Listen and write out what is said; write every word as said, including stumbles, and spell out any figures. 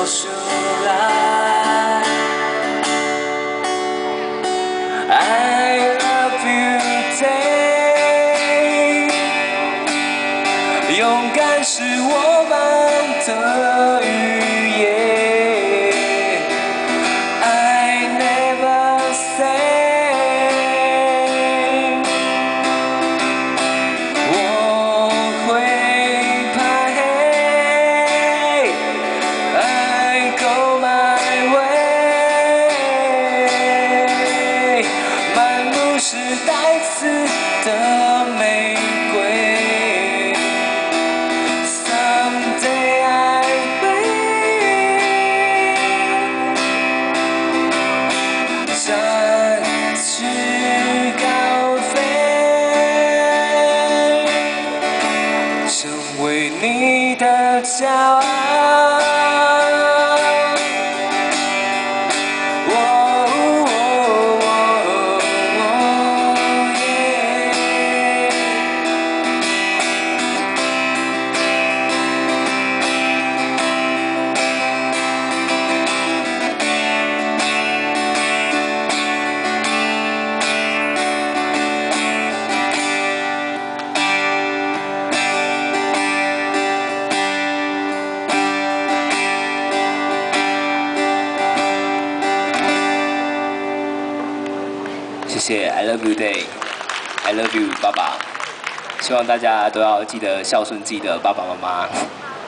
出来。I love you day， 勇敢是我们的语言。I never say， 我会怕黑。I go my way， 漫路是带刺的玫瑰。Someday I will 展翅高飞，成为你的骄傲。谢谢 I love you day， I love you 爸爸。希望大家都要记得孝顺自己的爸爸妈妈。